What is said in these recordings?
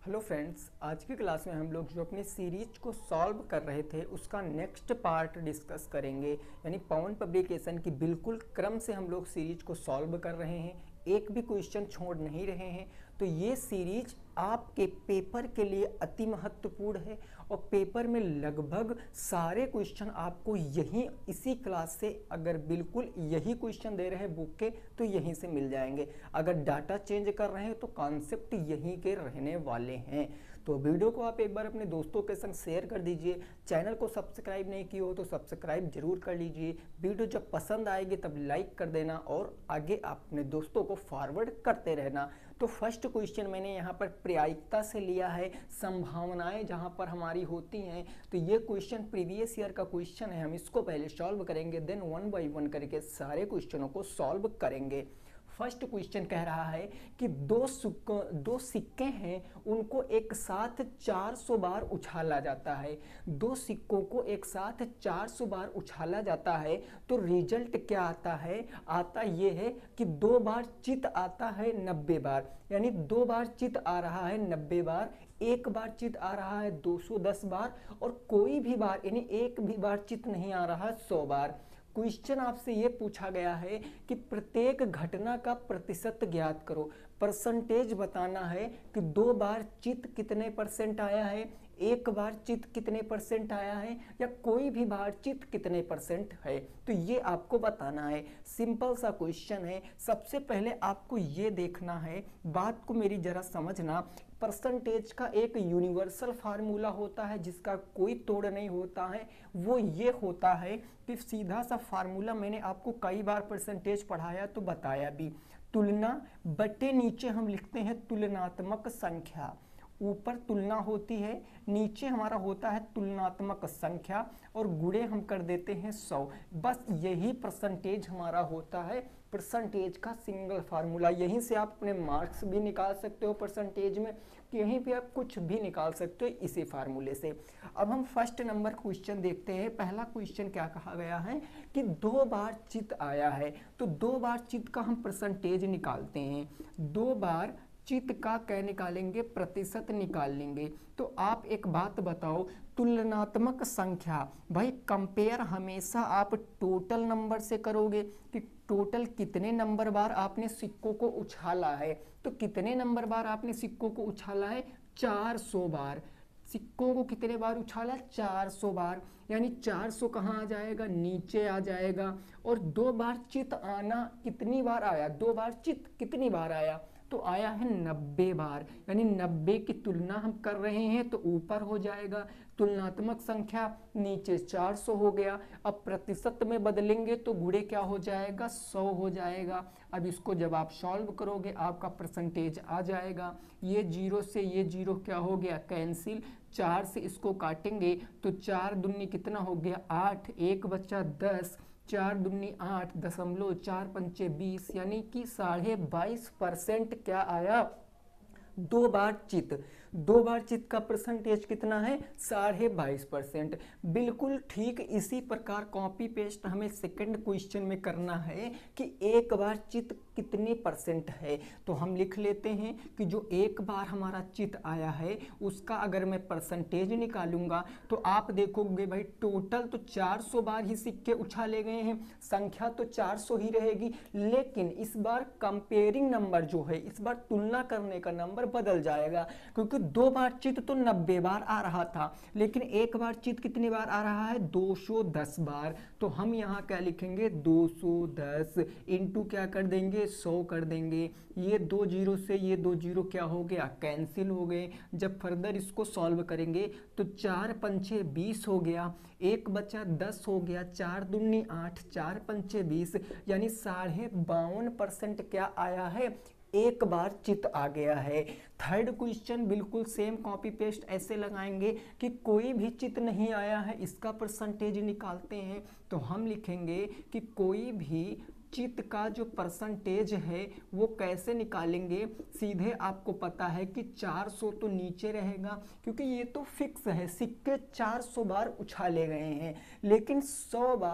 Hello friends, आज की class में हम लोग जो अपनी सीरीज को सॉल्व कर रहे थे उसका नेक्स्ट पार्ट डिस्कस करेंगे। यानी पवन पब्लिकेशन की बिल्कुल क्रम से हम लोग सीरीज को सॉल्व कर रहे हैं, एक भी क्वेश्चन छोड़ नहीं रहे हैं। तो ये सीरीज आपके पेपर के लिए अति महत्वपूर्ण है और पेपर में लगभग सारे क्वेश्चन आपको यहीं इसी क्लास से, अगर बिल्कुल यही क्वेश्चन दे रहे हैं बुक के तो यहीं से मिल जाएंगे। अगर डाटा चेंज कर रहे हैं तो कॉन्सेप्ट यहीं के रहने वाले हैं। तो वीडियो को आप एक बार अपने दोस्तों के संग शेयर कर दीजिए। चैनल को सब्सक्राइब नहीं किए हो तो सब्सक्राइब जरूर कर लीजिए। वीडियो जब पसंद आएगी तब लाइक कर देना और आगे अपने दोस्तों को फॉरवर्ड करते रहना। तो फर्स्ट क्वेश्चन मैंने यहाँ पर प्रायिकता से लिया है, संभावनाएं जहाँ पर हमारी होती हैं। तो ये क्वेश्चन प्रीवियस ईयर का क्वेश्चन है, हम इसको पहले सॉल्व करेंगे, देन वन बाय वन करके सारे क्वेश्चनों को सॉल्व करेंगे। फर्स्ट क्वेश्चन कह रहा है कि दो सिक्के हैं, उनको एक साथ 400 बार उछाला जाता है। दो सिक्कों को एक साथ 400 बार उछाला जाता है तो रिजल्ट क्या आता है? आता ये है कि 2 बार चित आता है 90 बार, यानी 2 बार चित आ रहा है 90 बार, एक बार चित आ रहा है 210 बार और कोई भी बार यानी एक भी बार चित नहीं आ रहा 100 बार। क्वेश्चन आपसे ये पूछा गया है कि प्रत्येक घटना का प्रतिशत ज्ञात करो। परसेंटेज बताना है कि 2 बार चित कितने परसेंट आया है, एक बार चित कितने परसेंट आया है या कोई भी बार चित कितने परसेंट है। तो ये आपको बताना है। सिंपल सा क्वेश्चन है। सबसे पहले आपको ये देखना है, बात को मेरी जरा समझना। परसेंटेज का एक यूनिवर्सल फार्मूला होता है जिसका कोई तोड़ नहीं होता है, वो ये होता है कि सीधा सा फार्मूला मैंने आपको कई बार परसेंटेज पढ़ाया तो बताया भी। तुलना बटे नीचे हम लिखते हैं तुलनात्मक संख्या। ऊपर तुलना होती है, नीचे हमारा होता है तुलनात्मक संख्या और गुणे हम कर देते हैं 100। बस यही परसेंटेज हमारा होता है, परसेंटेज का सिंगल फार्मूला। यहीं से आप अपने मार्क्स भी निकाल सकते हो परसेंटेज में, यहीं पे आप कुछ भी निकाल सकते हो इसी फार्मूले से। अब हम फर्स्ट नंबर क्वेश्चन देखते हैं। पहला क्वेश्चन क्या कहा गया है कि 2 बार चित आया है, तो 2 बार चित का हम परसेंटेज निकालते हैं। 2 बार चित का क्या निकालेंगे? प्रतिशत निकाल लेंगे। तो आप एक बात बताओ, तुलनात्मक संख्या, भाई कंपेयर हमेशा आप टोटल नंबर से करोगे कि टोटल कितने नंबर बार आपने सिक्कों को उछाला है। तो कितने नंबर बार आपने सिक्कों को उछाला है? 400 बार। सिक्कों को कितने बार उछाला? 400 बार, यानी 400 कहाँ आ जाएगा? नीचे आ जाएगा। और 2 बार चित आना कितनी बार आया? 2 बार चित कितनी बार आया? तो आया है 90 बार, यानी 90 की तुलना हम कर रहे हैं तो ऊपर हो जाएगा। तुलनात्मक संख्या नीचे 400 हो गया। अब प्रतिशत में बदलेंगे तो गुणे क्या हो जाएगा? 100 हो जाएगा। अब इसको जब आप सॉल्व करोगे आपका परसेंटेज आ जाएगा। ये जीरो से ये जीरो क्या हो गया? कैंसिल। 4 से इसको काटेंगे तो 4 दूनी कितना हो गया? 8, एक बचा 10, 4 दूनी 8, 0.4 पंचे 20, यानी कि 22.5% क्या आया? 2 बार चित। 2 बार चित का परसेंटेज कितना है? 22.5%। बिल्कुल ठीक इसी प्रकार कॉपी पेस्ट हमें सेकंड क्वेश्चन में करना है कि एक बार चित कितने परसेंट है। तो हम लिख लेते हैं कि जो एक बार हमारा चित आया है उसका अगर मैं परसेंटेज निकालूंगा तो आप देखोगे भाई टोटल तो 400 बार ही सिक्के उछाले गए हैं, संख्या तो 400 ही रहेगी, लेकिन इस बार कंपेयरिंग नंबर जो है, इस बार तुलना करने का नंबर बदल जाएगा। क्योंकि 2 बार चित तो 90 बार आ रहा था, लेकिन एक बार चित कितनी बार आ रहा है? 210 बार। तो हम यहाँ क्या लिखेंगे? 210 इंटू क्या कर देंगे? 100 कर देंगे। ये 2 जीरो से ये 2 जीरो क्या हो गया? कैंसिल हो गए। जब फर्दर इसको सॉल्व करेंगे तो 4 पंचे 20 हो गया, एक बचा 10 हो गया, 4 दूनी 8, 4 पंचे 20, यानी 52.5% क्या आया है? एक बार चित आ गया है। थर्ड क्वेश्चन बिल्कुल सेम कॉपी पेस्ट ऐसे लगाएंगे कि कोई भी चित नहीं आया है, इसका परसेंटेज निकालते हैं। तो हम लिखेंगे कि कोई भी चित का जो परसेंटेज है वो कैसे निकालेंगे? सीधे आपको पता है कि 400 तो नीचे रहेगा क्योंकि ये तो फिक्स है, सिक्के 400 बार उछाले गए हैं, लेकिन 100 बार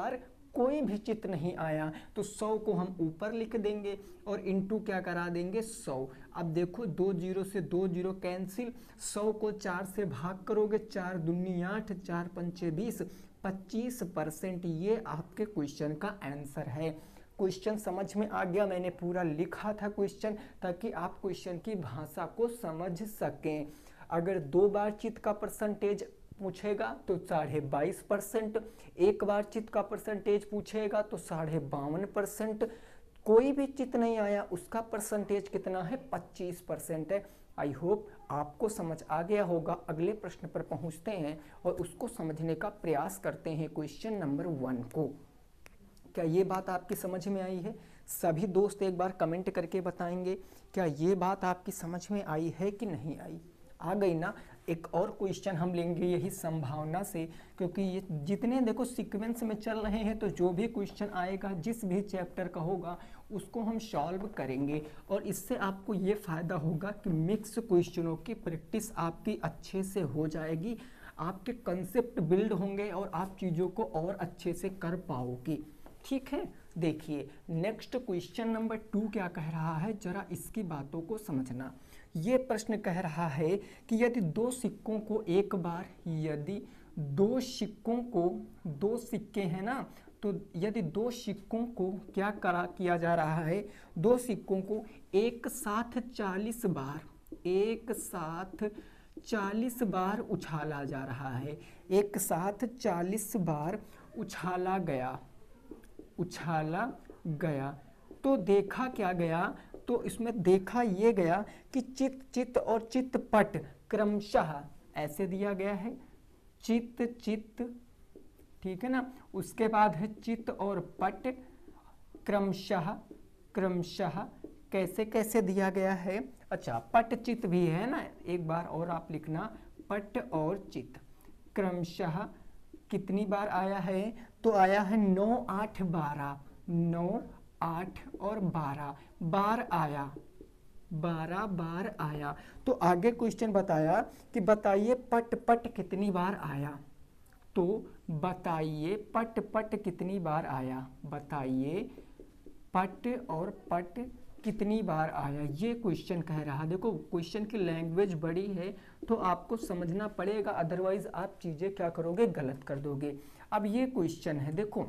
कोई भी चित नहीं आया तो 100 को हम ऊपर लिख देंगे और इंटू क्या करा देंगे 100। अब देखो 2 जीरो से 2 जीरो कैंसिल, 100 को 4 से भाग करोगे, 4 दूनी 8, 4 पंचे 20, 25%। ये आपके क्वेश्चन का आंसर है। क्वेश्चन समझ में आ गया? मैंने पूरा लिखा था क्वेश्चन ताकि आप क्वेश्चन की भाषा को समझ सकें। अगर 2 बार चित का परसेंटेज पूछेगा तो 22.5%, एक बार चित का परसेंटेज पूछेगा तो 52.5%, कोई भी चित नहीं आया उसका परसेंटेज कितना है? 25% है। आई होप आपको समझ आ गया होगा। अगले प्रश्न पर पहुंचते हैं और उसको समझने का प्रयास करते हैं, क्वेश्चन नंबर 1 को। क्या ये बात आपकी समझ में आई है? सभी दोस्त एक बार कमेंट करके बताएंगे क्या ये बात आपकी समझ में आई है कि नहीं आई। आ गई ना? एक और क्वेश्चन हम लेंगे यही संभावना से, क्योंकि ये जितने देखो सीक्वेंस में चल रहे हैं तो जो भी क्वेश्चन आएगा जिस भी चैप्टर का होगा उसको हम सॉल्व करेंगे और इससे आपको ये फ़ायदा होगा कि मिक्स क्वेश्चनों की प्रैक्टिस आपकी अच्छे से हो जाएगी, आपके कंसेप्ट बिल्ड होंगे और आप चीज़ों को और अच्छे से कर पाओगे। ठीक है, देखिए नेक्स्ट क्वेश्चन नंबर 2 क्या कह रहा है, जरा इसकी बातों को समझना। ये प्रश्न कह रहा है कि यदि 2 सिक्कों को एक बार, यदि 2 सिक्कों को, 2 सिक्के हैं ना, तो यदि 2 सिक्कों को क्या किया जा रहा है, 2 सिक्कों को एक साथ 40 बार, एक साथ 40 बार उछाला जा रहा है, एक साथ 40 बार उछाला गया, तो देखा क्या गया, तो इसमें देखा ये गया कि चित चित और चित्तपट क्रमशः ऐसे दिया गया है, चित चित, ठीक है ना, उसके बाद है चित और पट क्रमशः, क्रमशः कैसे कैसे दिया गया है। अच्छा, पट चित भी है ना, एक बार और आप लिखना, पट और चित क्रमशः कितनी बार आया है, तो आया है 9, 8, 12, 9, 8 और 12 बार आया, 12 बार आया। तो आगे क्वेश्चन बताया कि बताइए पट पट कितनी बार आया, तो बताइए पट पट कितनी बार आया, बताइए पट और पट कितनी बार आया, ये क्वेश्चन कह रहा। देखो क्वेश्चन की लैंग्वेज बड़ी है तो आपको समझना पड़ेगा, अदरवाइज आप चीज़ें क्या करोगे, गलत कर दोगे। अब ये क्वेश्चन है, देखो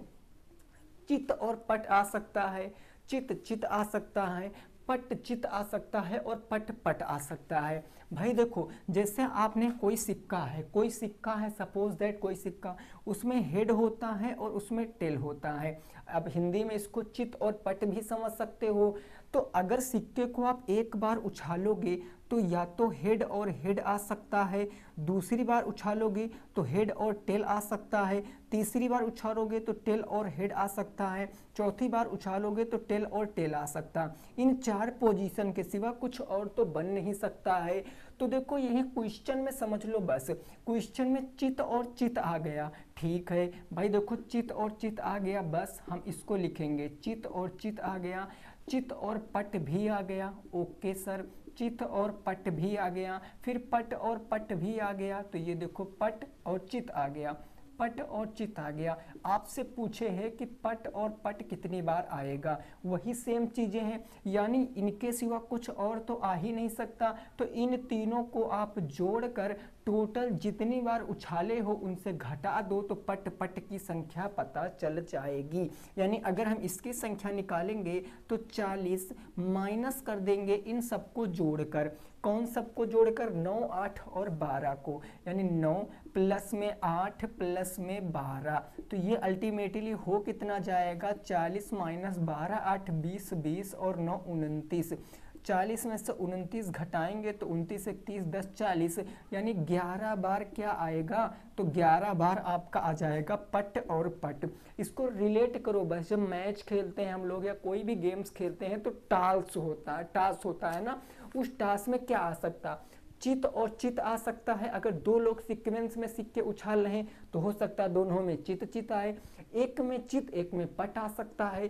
चित और पट आ सकता है, चित चित आ सकता है, पट चित आ सकता है और पट पट आ सकता है। भाई देखो जैसे आपने कोई सिक्का है, कोई सिक्का है, सपोज दैट कोई सिक्का, उसमें हेड होता है और उसमें टेल होता है। अब हिंदी में इसको चित और पट भी समझ सकते हो। तो अगर सिक्के को आप एक बार उछालोगे तो या तो हेड और हेड आ सकता है, दूसरी बार उछालोगे तो हेड और टेल आ सकता है, तीसरी बार उछालोगे तो टेल और हेड आ सकता है, चौथी बार उछालोगे तो टेल और टेल आ सकता है। इन 4 पोजीशन के सिवा कुछ और तो बन नहीं सकता है। तो देखो यही क्वेश्चन में समझ लो, बस क्वेश्चन में चित और चित आ गया, ठीक है भाई, देखो चित और चित आ गया, बस हम इसको लिखेंगे, चित और चित आ गया, चित और पट भी आ गया, ओके सर, चित और पट भी आ गया, फिर पट और पट भी आ गया, तो ये देखो पट और चित आ गया, पट और चित आ गया। आपसे पूछे हैं कि पट और पट कितनी बार आएगा, वही सेम चीजें हैं, यानी इनके सिवा कुछ और तो आ ही नहीं सकता। तो इन तीनों को आप जोड़कर टोटल जितनी बार उछाले हो उनसे घटा दो तो पट पट की संख्या पता चल जाएगी। यानी अगर हम इसकी संख्या निकालेंगे तो 40 माइनस कर देंगे इन सबको जोड़कर, कौन सबको जोड़कर, 9, 8 और 12 को, यानी 9 प्लस में 8 प्लस में 12, तो ये अल्टीमेटली हो कितना जाएगा, 40 माइनस 12, 8 20, 20 और 9 29, 40 में से 29 घटाएंगे तो 29 एक 30 10 40, यानी 11 बार क्या आएगा, तो 11 बार आपका आ जाएगा पट और पट। इसको रिलेट करो, बस जब मैच खेलते हैं हम लोग या कोई भी गेम्स खेलते हैं तो टास्क होता है ना, उस टास्क में क्या आ सकता, चित और चित आ सकता है। अगर 2 लोग सीक्वेंस में सिक्के उछाल रहे हैं तो हो सकता है दोनों में चित चित आए, एक में चित एक में पट आ सकता है,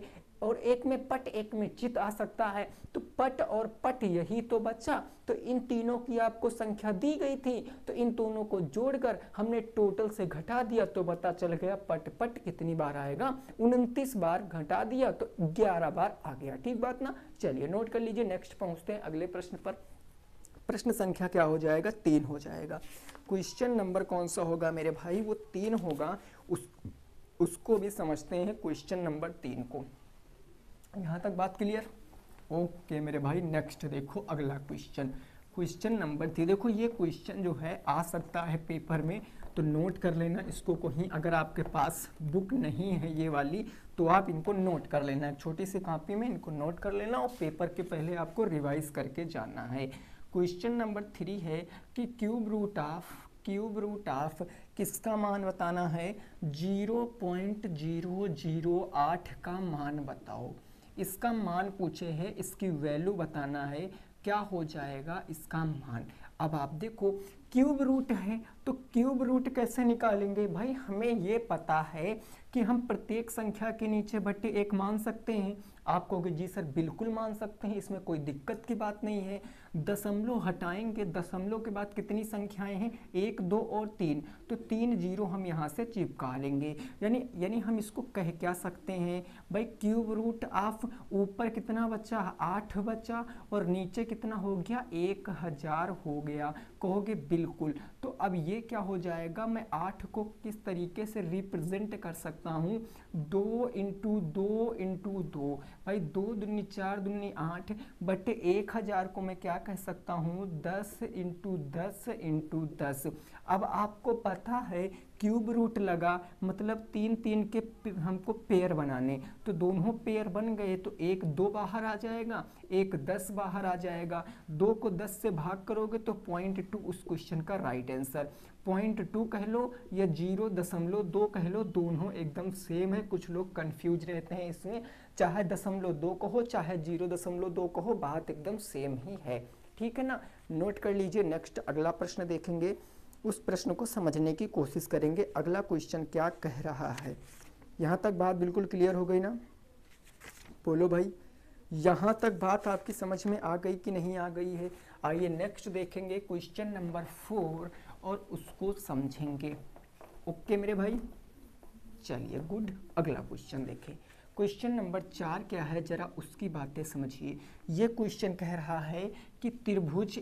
और एक में पट एक में चित आ सकता है, तो पट और पट यही तो बचा। तो इन तीनों की आपको संख्या दी गई थी, तो इन दोनों को जोड़कर हमने टोटल से घटा दिया तो पता चल गया पट पट कितनी बार आएगा, 29 बार। घटा दिया तो 11 बार आ गया। ठीक बात ना। चलिए नोट कर लीजिए, नेक्स्ट पहुंचते हैं अगले प्रश्न पर। प्रश्न संख्या क्या हो जाएगा, 3 हो जाएगा। क्वेश्चन नंबर कौन सा होगा मेरे भाई, वो 3 होगा। उसको भी समझते हैं, क्वेश्चन नंबर 3 को। यहाँ तक बात क्लियर? ओके मेरे भाई, नेक्स्ट देखो अगला क्वेश्चन, क्वेश्चन नंबर 3। देखो ये क्वेश्चन जो है आ सकता है पेपर में, तो नोट कर लेना इसको कहीं। अगर आपके पास बुक नहीं है ये वाली, तो आप इनको नोट कर लेना, एक छोटी सी कॉपी में इनको नोट कर लेना, और पेपर के पहले आपको रिवाइज करके जाना है। क्वेश्चन नंबर 3 है कि क्यूब रूट ऑफ किसका मान बताना है, 0.008 का मान बताओ। इसका मान पूछे है, इसकी वैल्यू बताना है, क्या हो जाएगा इसका मान। अब आप देखो क्यूब रूट है, तो क्यूब रूट कैसे निकालेंगे भाई, हमें ये पता है कि हम प्रत्येक संख्या के नीचे बट्टे 1 मान सकते हैं। आप कहोगे जी सर बिल्कुल मान सकते हैं, इसमें कोई दिक्कत की बात नहीं है। दशमलव हटाएंगे, दशमलव के बाद कितनी संख्याएं हैं, 1 2 और 3, तो 3 जीरो हम यहाँ से चिपका लेंगे। यानी हम इसको कह क्या सकते हैं भाई, क्यूब रूट ऑफ ऊपर कितना बचा, 8 बचा, और नीचे कितना हो गया, 1000 हो गया। कहोगे बिल्कुल, तो अब ये क्या हो जाएगा, मैं 8 को किस तरीके से रिप्रेजेंट कर सकता हूँ, 2 इंटू 2 इंटू 2, भाई 2 दूनी 4 दूनी 8 बटे 1000 को मैं क्या कह सकता हूँ, 10 इंटू 10 इंटू 10। अब आपको पता है क्यूब रूट लगा मतलब 3 3 के हमको पेयर बनाने, तो दोनों पेयर बन गए, तो 1 2 बाहर आ जाएगा, 1 10 बाहर आ जाएगा। 2 को 10 से भाग करोगे तो 0.2 उस क्वेश्चन का राइट आंसर। 0.2 कह लो या 0.2 कह लो, दोनों एकदम सेम है। कुछ लोग कंफ्यूज रहते हैं इसमें, चाहे 0.2 कहो चाहे 0.2 कहो, बात एकदम सेम ही है। ठीक है ना, नोट कर लीजिए। नेक्स्ट अगला प्रश्न देखेंगे, उस प्रश्न को समझने की कोशिश करेंगे, अगला क्वेश्चन क्या कह रहा है। यहाँ तक बात बिल्कुल क्लियर हो गई ना, बोलो भाई, यहाँ तक बात आपकी समझ में आ गई कि नहीं आ गई है। आइए नेक्स्ट देखेंगे क्वेश्चन नंबर 4 और उसको समझेंगे। ओके मेरे भाई, चलिए गुड। अगला क्वेश्चन देखें, क्वेश्चन नंबर 4 क्या है, जरा उसकी बातें समझिए। ये क्वेश्चन कह रहा है कि त्रिभुज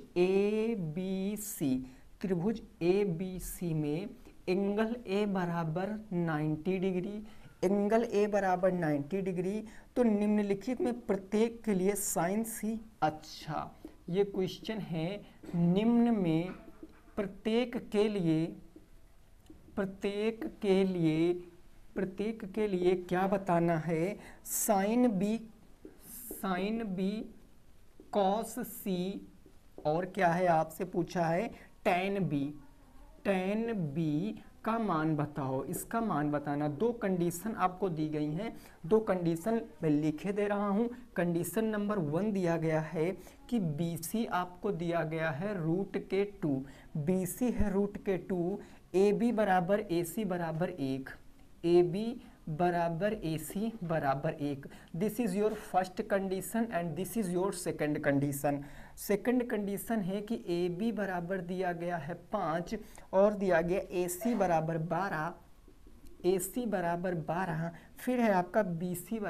ए बी सी में एंगल ए बराबर 90 डिग्री, एंगल ए बराबर 90 डिग्री, तो निम्नलिखित में प्रत्येक के लिए साइन सी। अच्छा, ये क्वेश्चन है निम्न में प्रत्येक के लिए क्या बताना है, साइन बी कॉस सी, और क्या है आपसे पूछा है टैन बी का मान बताओ। इसका मान बताना, 2 कंडीशन आपको दी गई हैं, 2 कंडीशन मैं लिखे दे रहा हूं। कंडीशन नंबर 1 दिया गया है कि BC आपको दिया गया है √2, BC है √2, AB बराबर AC बराबर 1, AB बराबर AC बराबर 1। This is your first condition and this is your second condition. Second condition है कि AB बराबर दिया गया है 5 और दिया गया AC बराबर 12, फिर है आपका BC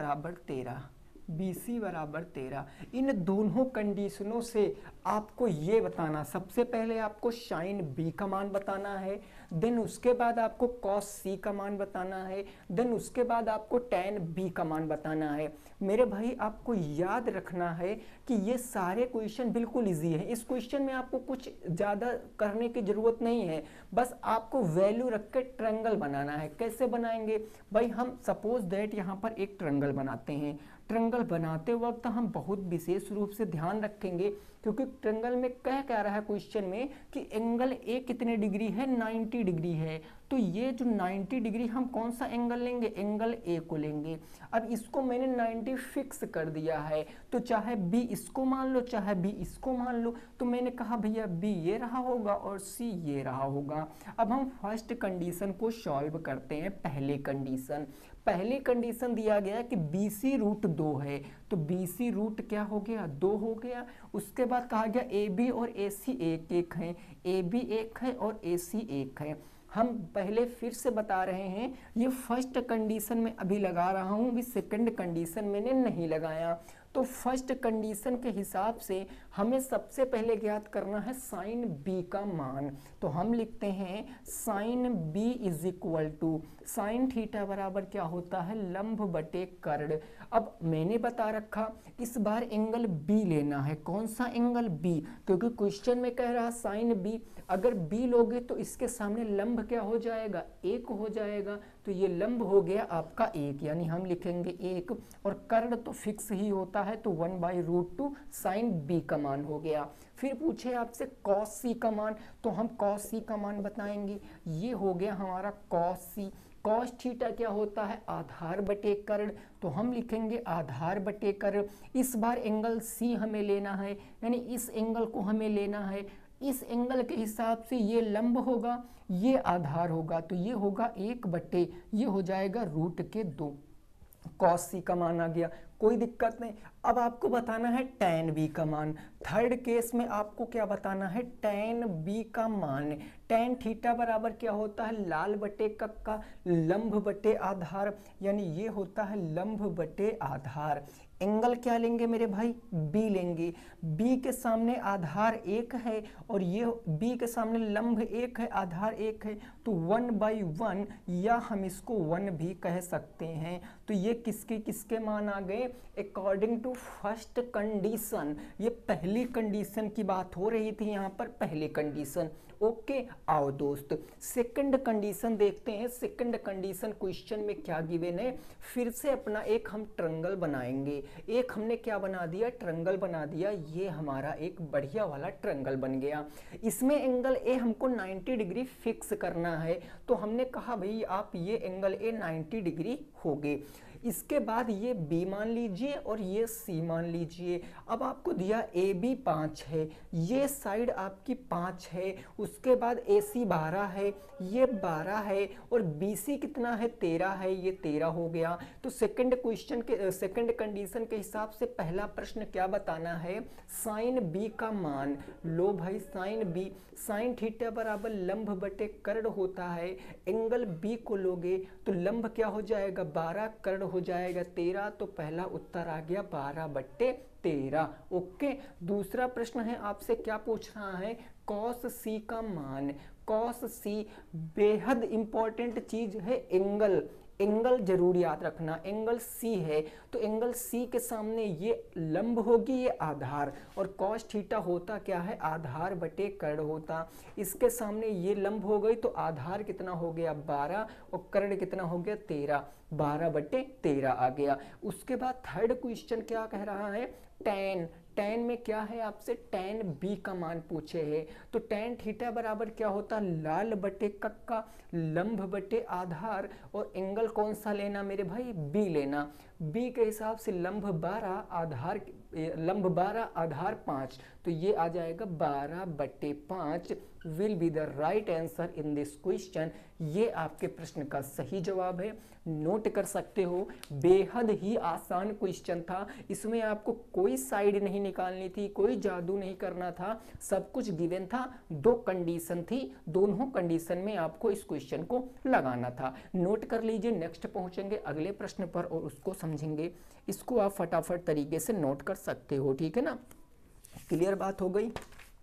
बराबर 13। इन दोनों कंडीशनों से आपको ये बताना, सबसे पहले आपको साइन बी का मान बताना है, देन उसके बाद आपको कॉस सी का मान बताना है, देन उसके बाद आपको टैन बी का मान बताना है। मेरे भाई आपको याद रखना है कि ये सारे क्वेश्चन बिल्कुल इजी है। इस क्वेश्चन में आपको कुछ ज़्यादा करने की ज़रूरत नहीं है, बस आपको वैल्यू रख के ट्रायंगल बनाना है। कैसे बनाएंगे भाई, हम सपोज दैट यहाँ पर एक ट्रायंगल बनाते हैं। ट्रायंगल बनाते वक्त हम बहुत विशेष रूप से ध्यान रखेंगे, क्योंकि ट्रायंगल में कह रहा है क्वेश्चन में कि एंगल ए कितने डिग्री है, 90 डिग्री है। तो ये जो 90 डिग्री हम कौन सा एंगल लेंगे, एंगल ए को लेंगे। अब इसको मैंने 90 फिक्स कर दिया है, तो चाहे बी इसको मान लो चाहे बी इसको मान लो, तो मैंने कहा भैया बी ये रहा होगा और सी ये रहा होगा। अब हम फर्स्ट कंडीशन को सॉल्व करते हैं। पहली कंडीशन दिया गया कि BC रूट 2 है, तो BC रूट क्या हो गया, 2 हो गया। उसके बाद कहा गया AB और AC एक एक है, AB एक है और AC एक है। हम पहले फिर से बता रहे हैं, ये फर्स्ट कंडीशन में अभी लगा रहा हूँ, अभी सेकंड कंडीशन मैंने नहीं लगाया। तो फर्स्ट कंडीशन के हिसाब से हमें सबसे पहले ज्ञात करना है साइन B का मान। तो हम लिखते हैं sine B is equal to sine theta बराबर क्या होता है, लंब बटे कर्ण। अब मैंने बता रखा इस बार एंगल B लेना है। कौन सा एंगल B, क्योंकि क्वेश्चन में कह रहा साइन B, अगर B लोगे तो इसके सामने लंब क्या हो जाएगा, 1 हो जाएगा। तो ये लंब हो गया आपका 1, यानी हम लिखेंगे 1, और कर्ण तो फिक्स ही होता है, तो 1/√2 साइन B का मान हो गया। फिर पूछे आपसे कॉस C का मान, तो हम कॉस C का मान बताएंगे। ये हो गया हमारा कॉस C। कॉस थीटा क्या होता है, आधार बटे कर्ण, तो हम लिखेंगे आधार बटे कर्ण। इस बार एंगल C हमें लेना है, यानी इस एंगल को हमें लेना है। इस एंगल के हिसाब से ये लंब होगा, ये आधार होगा, तो ये होगा 1 बटे, ये हो जाएगा √2। कॉस C का मान आ गया, कोई दिक्कत नहीं। अब आपको बताना है tan B का मान। थर्ड केस में आपको क्या बताना है, tan B का मान। tan थीटा बराबर क्या होता है, लाल बटे कक्का, लंब बटे आधार, यानी ये होता है लंब बटे आधार। एंगल क्या लेंगे मेरे भाई, B लेंगे। B के सामने आधार 1 है और ये B के सामने लंब 1 है, आधार 1 है, तो 1/1, या हम इसको 1 भी कह सकते हैं। तो ये किसके किसके मान आ गए, अकॉर्डिंग टू फर्स्ट कंडीशन। ये पहली कंडीशन की बात हो रही थी यहाँ पर, पहली कंडीशन। ओके, आओ दोस्त सेकंड कंडीशन देखते हैं। सेकंड कंडीशन क्वेश्चन में क्या गिवन है, फिर से अपना एक हम ट्रायंगल बनाएंगे। एक हमने क्या बना दिया, ट्रायंगल बना दिया। ये हमारा एक बढ़िया वाला ट्रायंगल बन गया। इसमें एंगल ए हमको 90 डिग्री फिक्स करना है, तो हमने कहा भाई आप ये एंगल ए 90 डिग्री हो गए। इसके बाद ये B मान लीजिए और ये C मान लीजिए। अब आपको दिया AB 5 है, ये साइड आपकी 5 है, उसके बाद AC 12 है, ये 12 है, और BC कितना है, 13 है, ये 13 हो गया। तो सेकंड क्वेश्चन के सेकंड कंडीशन के हिसाब से पहला प्रश्न क्या बताना है, साइन B का मान लो भाई। साइन B, साइन थीटा बराबर लंब बटे कर्ण होता है। एंगल B को लोगे तो लंब क्या हो जाएगा, 12, कर्ण हो जाएगा 13, तो पहला उत्तर आ गया 12/13। ओके, दूसरा प्रश्न है आपसे क्या पूछ रहा है, कॉस C का मान। कॉस C बेहद इंपॉर्टेंट चीज है, एंगल। एंगल जरूर याद रखना, एंगल C है, तो एंगल C के सामने ये लंब होगी, ये आधार, और कॉस थीटा होता क्या है, आधार बटे कर्ण होता। इसके सामने ये लंब हो गई, तो आधार कितना हो गया 12 और कर्ण कितना हो गया 13, 12/13 आ गया। उसके बाद थर्ड क्वेश्चन क्या कह रहा है, tan। tan में क्या है आपसे, tan B का मान पूछे है, तो tan थीटा बराबर क्या होता, लाल बटे कक्का, लंब बटे आधार, और एंगल कौन सा लेना मेरे भाई, B लेना। B के हिसाब से लंब 12 आधार, लंब 12 आधार 5, तो ये आ जाएगा 12/5 will be the right answer in this question. ये आपके प्रश्न का सही जवाब है, नोट कर सकते हो। बेहद ही आसान क्वेश्चन था, इसमें आपको कोई साइड नहीं निकालनी थी, कोई जादू नहीं करना था, सब कुछ गिवन था। 2 कंडीशन थी, दोनों कंडीशन में आपको इस क्वेश्चन को लगाना था। नोट कर लीजिए, नेक्स्ट पहुंचेंगे अगले प्रश्न पर और उसको समझेंगे। इसको आप फटाफट तरीके से नोट कर सकते हो, ठीक है ना। क्लियर बात हो गई,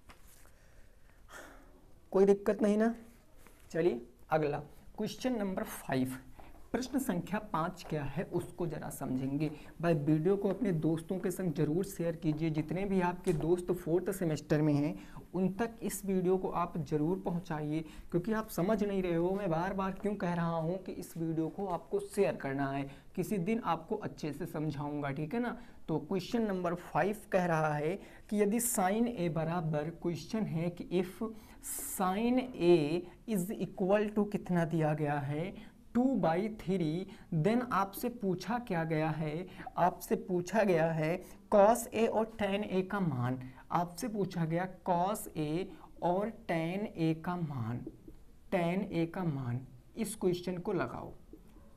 कोई दिक्कत नहीं ना। चलिए अगला क्वेश्चन नंबर 5, प्रश्न संख्या 5 क्या है उसको जरा समझेंगे। भाई वीडियो को अपने दोस्तों के संग जरूर शेयर कीजिए, जितने भी आपके दोस्त 4th सेमेस्टर में हैं उन तक इस वीडियो को आप जरूर पहुंचाइए, क्योंकि आप समझ नहीं रहे हो। मैं बार बार क्यों कह रहा हूं कि इस वीडियो को आपको शेयर करना है, किसी दिन आपको अच्छे से समझाऊंगा, ठीक है ना। तो क्वेश्चन नंबर 5 कह रहा है कि यदि साइन ए बराबर, क्वेश्चन है कि if sine A is equal to कितना दिया गया है, 2/3, देन आपसे पूछा क्या गया है, आपसे पूछा गया है कॉस ए और tan ए का मान। आपसे पूछा गया कॉस ए और tan ए का मान, tan ए का मान। इस क्वेश्चन को लगाओ,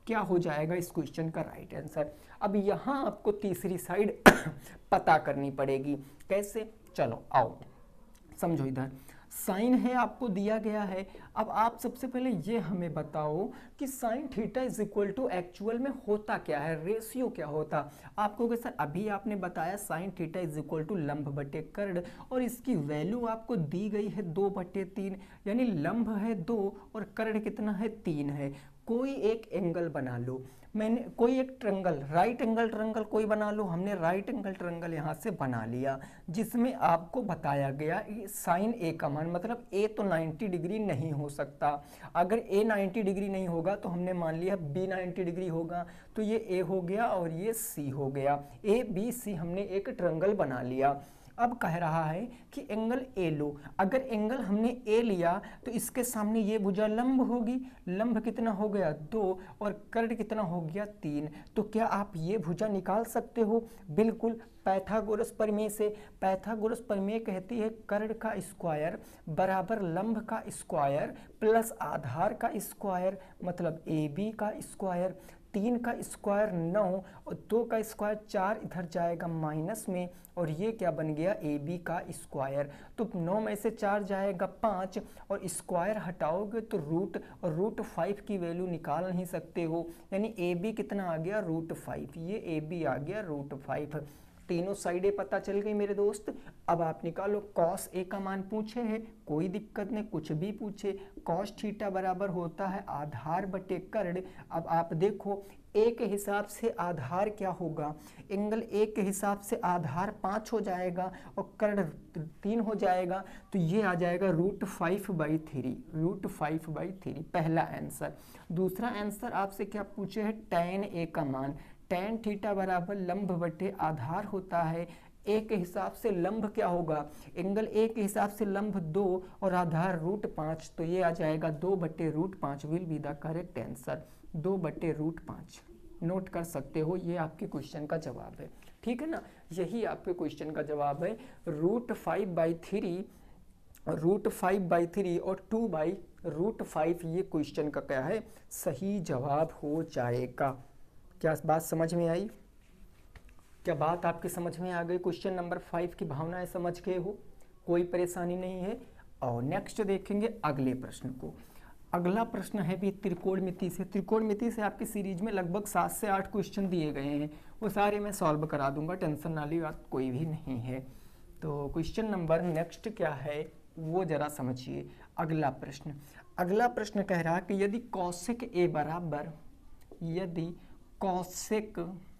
क्या हो जाएगा इस क्वेश्चन का राइट आंसर। अब यहाँ आपको तीसरी साइड पता करनी पड़ेगी। कैसे, चलो आओ समझो। इधर साइन है आपको दिया गया है। अब आप सबसे पहले ये हमें बताओ कि sine theta is equal to actual में होता क्या है, रेशियो क्या होता। आपको कि सर अभी आपने बताया sine theta is equal to लंब बटे कर्ण, और इसकी वैल्यू आपको दी गई है 2/3, यानी लंब है 2 और कर्ण कितना है 3 है। कोई एक एंगल बना लो, मैंने कोई एक ट्रंगल, राइट एंगल ट्रंगल कोई बना लो। हमने राइट एंगल ट्रंगल यहाँ से बना लिया, जिसमें आपको बताया गया साइन ए का मान, मतलब ए तो 90 डिग्री नहीं हो सकता। अगर ए 90 डिग्री नहीं होगा तो हमने मान लिया बी 90 डिग्री होगा, तो ये ए हो गया और ये सी हो गया। ए बी सी हमने एक ट्रंगल बना लिया। अब कह रहा है कि एंगल ए लो। अगर एंगल हमने ए लिया तो इसके सामने ये भुजा लंब होगी, लंब कितना हो गया 2 और कर्ण कितना हो गया 3। तो क्या आप ये भुजा निकाल सकते हो? बिल्कुल, पाइथागोरस प्रमेय से। पाइथागोरस प्रमेय कहती है कर्ण का स्क्वायर बराबर लंब का स्क्वायर प्लस आधार का स्क्वायर, मतलब ए बी का स्क्वायर। 3 का स्क्वायर 9 और 2 का स्क्वायर 4, इधर जाएगा माइनस में, और ये क्या बन गया ए बी का स्क्वायर। तो 9 में से 4 जाएगा 5 और स्क्वायर हटाओगे तो रूट, और √5 की वैल्यू निकाल नहीं सकते हो, यानी ए बी कितना आ गया √5। ये ए बी आ गया √5। तीनों साइडें पता चल गई मेरे दोस्त। अब आप निकालो, कॉस ए का मान पूछे है, कोई दिक्कत नहीं, कुछ भी पूछे। कॉस थीटा बराबर होता है आधार बटे कर्ण। अब आप देखो ए के हिसाब से आधार क्या होगा, एंगल ए के हिसाब से आधार 5 हो जाएगा और कर्ण 3 हो जाएगा, तो ये आ जाएगा √5/3, √5/3 पहला आंसर। दूसरा आंसर आपसे क्या पूछे है, tan ए का मान। tan थीटा बराबर लंब बटे आधार होता है। ए के हिसाब से लंब क्या होगा, एंगल ए के हिसाब से लंब 2 और आधार √5, तो ये आ जाएगा 2/√5 will be the correct answer. 2/√5 note कर सकते हो, ये आपके क्वेश्चन का जवाब है। ठीक है ना, यही आपके क्वेश्चन का जवाब है। √5/3, √5/3 और 2/√5 ये क्वेश्चन का क्या है, सही जवाब हो जाएगा। क्या बात समझ में आई? क्या बात आपके समझ में आ गई? क्वेश्चन नंबर 5 की भावनाएं समझ गए हो, कोई परेशानी नहीं है। और नेक्स्ट देखेंगे अगले प्रश्न को। अगला प्रश्न है भी त्रिकोणमिति से। त्रिकोणमिति से आपकी सीरीज में लगभग 7 से 8 क्वेश्चन दिए गए हैं, वो सारे मैं सॉल्व करा दूंगा, टेंशन वाली बात कोई भी नहीं है। तो क्वेश्चन नंबर नेक्स्ट क्या है वो जरा समझिए। अगला प्रश्न कह रहा है कि यदि कौशिक ए बराबर, यदि कौशिक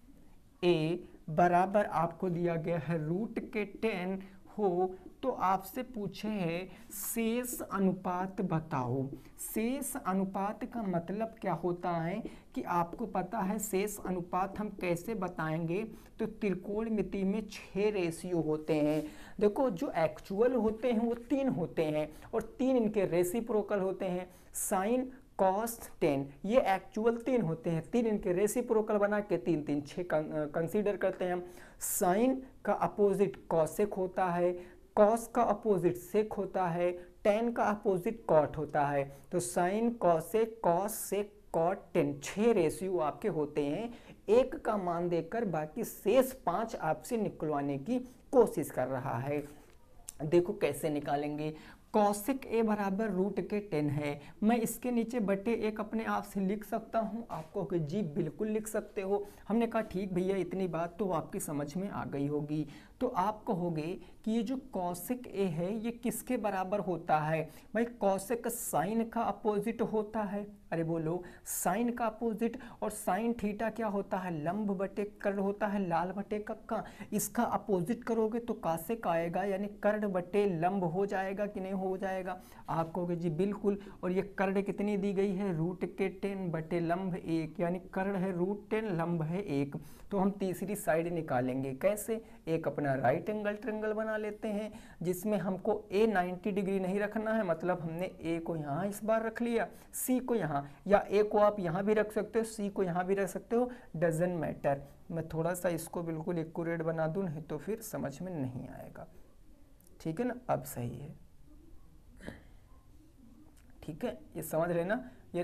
ए बराबर आपको दिया गया है √10 हो, तो आपसे पूछे है शेष अनुपात बताओ। शेष अनुपात का मतलब क्या होता है कि आपको पता है शेष अनुपात हम कैसे बताएंगे, तो त्रिकोणमिति में 6 रेशियो होते हैं। देखो जो एक्चुअल होते हैं वो 3 होते हैं और 3 इनके रेसिप्रोकल होते हैं। साइन कॉस 10 ये एक्चुअल 3 होते हैं, 3 इनके रेसिप्रोकल बना के 3 3 6 कंसीडर करते हैं हम। साइन का अपोजिट कॉसेक होता है, कॉस का अपोजिट सेक होता है, टेन का अपोजिट कॉट होता है। तो sine cosec cos sec cot 10 6 ratio आपके होते हैं। एक का मान देकर बाकी शेष 5 आपसे निकलवाने की कोशिश कर रहा है। देखो कैसे निकालेंगे। कौशिक ए बराबर √10 है, मैं इसके नीचे बटे 1 अपने आप से लिख सकता हूँ। आपको कि जी बिल्कुल लिख सकते हो। हमने कहा ठीक भैया, इतनी बात तो आपकी समझ में आ गई होगी। तो आप कहोगे कि ये जो कौशिक ए है ये किसके बराबर होता है? भाई कौशिक साइन का अपोजिट होता है। अरे बोलो, साइन का अपोजिट, और साइन थीटा क्या होता है, लंब बटे कर्ण होता है, लाल बटे कक्का। इसका अपोजिट करोगे तो कौशिक आएगा, यानी कर्ण बटे लंब हो जाएगा कि नहीं हो जाएगा? आप कहोगे जी बिल्कुल। और ये कर्ण कितनी दी गई है, √10 बटे लंब 1, यानी कर्ण है √10 लंब है 1। तो हम तीसरी साइड निकालेंगे। कैसे? एक अपना राइट एंगल ट्रायंगल बना लेते हैं जिसमें हमको ए 90 डिग्री नहीं रखना है, मतलब हमने ए को यहाँ इस बार रख लिया, सी को यहाँ, या ए को आप यहाँ भी रख सकते हो, सी को यहाँ भी रख सकते हो, डजंट मैटर। मैं थोड़ा सा इसको बिल्कुल एक्यूरेट बना दूँ, नहीं तो फिर समझ में नहीं आएगा। ठीक है ना, अब सही है। ठीक है, ये समझ लेना। ये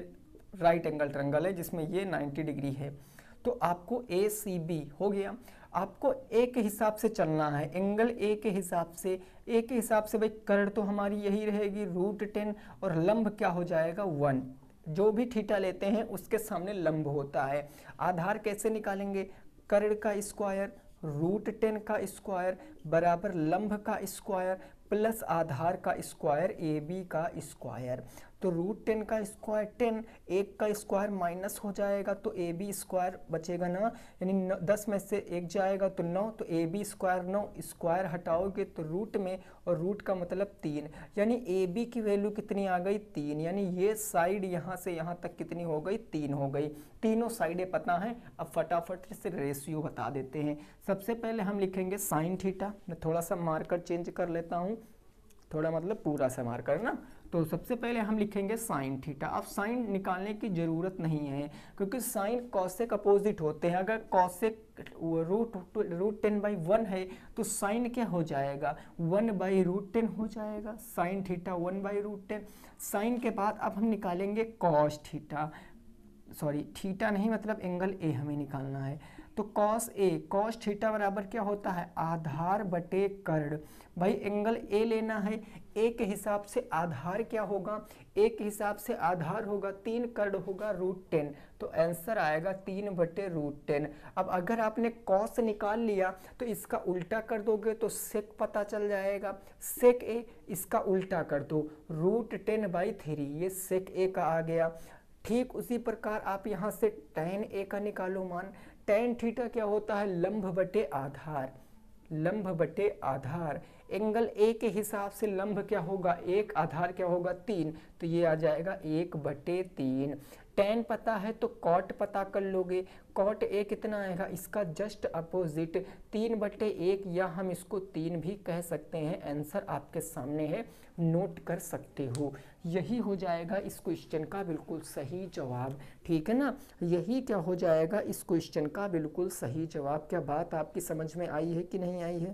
राइट एंगल ट्रायंगल है जिसमें ये 90 डिग्री है। तो आपको ए सी बी हो गया। आपको ए के हिसाब से चलना है, एंगल ए के हिसाब से। ए के हिसाब से भाई कर्ण तो हमारी यही रहेगी √10 और लंब क्या हो जाएगा 1। जो भी थीटा लेते हैं उसके सामने लंब होता है। आधार कैसे निकालेंगे, कर्ण का स्क्वायर √10 का स्क्वायर बराबर लंब का स्क्वायर प्लस आधार का स्क्वायर ए बी का स्क्वायर। तो √10 का स्क्वायर 10, 1 का स्क्वायर माइनस हो जाएगा तो ए बी स्क्वायर बचेगा ना, यानी 10 में से 1 जाएगा तो 9, तो ए बी स्क्वायर 9, स्क्वायर हटाओगे तो रूट में, और रूट का मतलब 3, यानी ए बी की वैल्यू कितनी आ गई 3, यानी ये साइड यहाँ से यहाँ तक कितनी हो गई 3 हो गई। तीनों साइडें पता है। अब फटाफट से रेशियो बता देते हैं। सबसे पहले हम लिखेंगे साइन थीटा। मैं थोड़ा सा मार्कर चेंज कर लेता हूँ, थोड़ा मतलब पूरा सा मार्कर ना। तो सबसे पहले हम लिखेंगे साइन थीटा। अब साइन निकालने की ज़रूरत नहीं है क्योंकि साइन कॉसेक अपोजिट होते हैं। अगर कॉसेक √10/1 है तो साइन क्या हो जाएगा 1/√10 हो जाएगा। Sine theta 1/√10। साइन के बाद अब हम निकालेंगे कॉस थीटा, सॉरी थीटा नहीं मतलब एंगल ए हमें निकालना है। तो कॉस ए, कॉस थीटा बराबर क्या होता है आधार बटे कर्ण। भाई एंगल ए लेना है, ए के हिसाब से आधार क्या होगा, ए के हिसाब से आधार होगा 3, कर्ण होगा √10, तो आंसर आएगा 3/√10। अब अगर आपने कॉस निकाल लिया तो इसका उल्टा कर दोगे तो सेक पता चल जाएगा। सेक ए, इसका उल्टा कर दो √10/3, ये सेक ए का आ गया। ठीक उसी प्रकार आप यहाँ से tan ए का निकालो मान। tan थीटा क्या होता है लंब बटे आधार, लंब बटे आधार। एंगल ए के हिसाब से लंब क्या होगा 1, आधार क्या होगा 3, तो ये आ जाएगा 1/3। tan पता है तो cot पता कर लोगे। cot ए कितना आएगा, इसका जस्ट अपोजिट 3/1, या हम इसको 3 भी कह सकते हैं। आंसर आपके सामने है, नोट कर सकते हो। यही हो जाएगा इस क्वेश्चन का बिल्कुल सही जवाब। ठीक है ना, यही क्या हो जाएगा इस क्वेश्चन का बिल्कुल सही जवाब। क्या बात आपकी समझ में आई है कि नहीं आई है,